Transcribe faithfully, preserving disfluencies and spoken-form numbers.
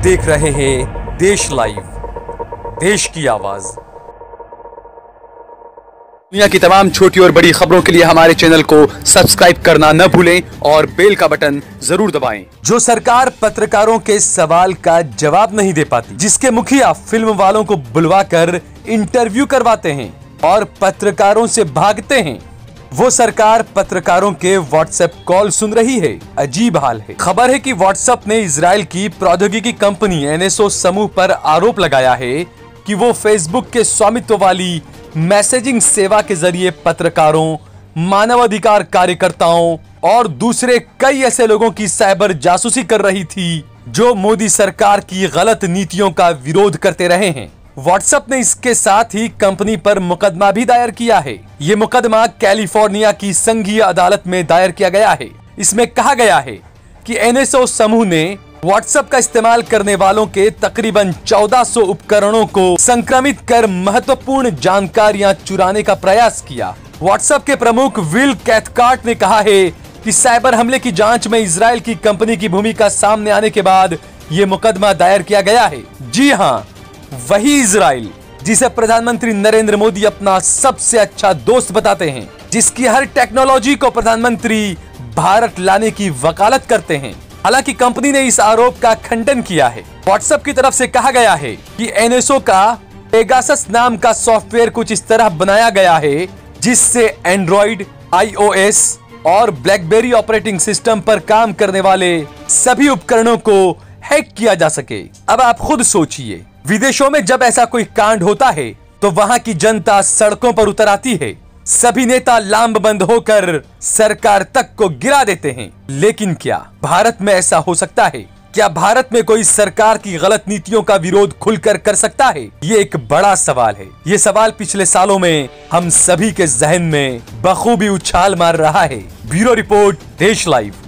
देख रहे हैं देश लाइव, देश की आवाज। दुनिया की तमाम छोटी और बड़ी खबरों के लिए हमारे चैनल को सब्सक्राइब करना न भूलें और बेल का बटन जरूर दबाएं। जो सरकार पत्रकारों के सवाल का जवाब नहीं दे पाती, जिसके मुखिया फिल्म वालों को बुलवाकर इंटरव्यू करवाते हैं और पत्रकारों से भागते हैं, वो सरकार पत्रकारों के व्हाट्सएप कॉल सुन रही है। अजीब हाल है। खबर है कि व्हाट्सएप ने इजराइल की प्रौद्योगिकी कंपनी एनएसओ समूह पर आरोप लगाया है कि वो फेसबुक के स्वामित्व वाली मैसेजिंग सेवा के जरिए पत्रकारों, मानवाधिकार कार्यकर्ताओं और दूसरे कई ऐसे लोगों की साइबर जासूसी कर रही थी जो मोदी सरकार की गलत नीतियों का विरोध करते रहे हैं। व्हाट्सएप ने इसके साथ ही कंपनी पर मुकदमा भी दायर किया है। ये मुकदमा कैलिफोर्निया की संघीय अदालत में दायर किया गया है। इसमें कहा गया है कि एनएसओ समूह ने व्हाट्सएप का इस्तेमाल करने वालों के तकरीबन चौदह सौ उपकरणों को संक्रमित कर महत्वपूर्ण जानकारियां चुराने का प्रयास किया। व्हाट्सएप के प्रमुख विल कैथकार्ट ने कहा है कि साइबर हमले की जांच में इजराइल की कंपनी की भूमिका सामने आने के बाद ये मुकदमा दायर किया गया है। जी हाँ, वही इजराइल जिसे प्रधानमंत्री नरेंद्र मोदी अपना सबसे अच्छा दोस्त बताते हैं, जिसकी हर टेक्नोलॉजी को प्रधानमंत्री भारत लाने की वकालत करते हैं। हालांकि कंपनी ने इस आरोप का खंडन किया है। व्हाट्सएप की तरफ से कहा गया है कि एनएसओ का पेगासस नाम का सॉफ्टवेयर कुछ इस तरह बनाया गया है जिससे एंड्रॉइड, आईओएस और ब्लैकबेरी ऑपरेटिंग सिस्टम पर काम करने वाले सभी उपकरणों को हैक किया जा सके। अब आप खुद सोचिए, विदेशों में जब ऐसा कोई कांड होता है तो वहां की जनता सड़कों पर उतर आती है, सभी नेता लामबंद होकर सरकार तक को गिरा देते हैं। लेकिन क्या भारत में ऐसा हो सकता है? क्या भारत में कोई सरकार की गलत नीतियों का विरोध खुलकर कर सकता है? ये एक बड़ा सवाल है। ये सवाल पिछले सालों में हम सभी के जहन में बखूबी उछाल मार रहा है। ब्यूरो रिपोर्ट, देश लाइव।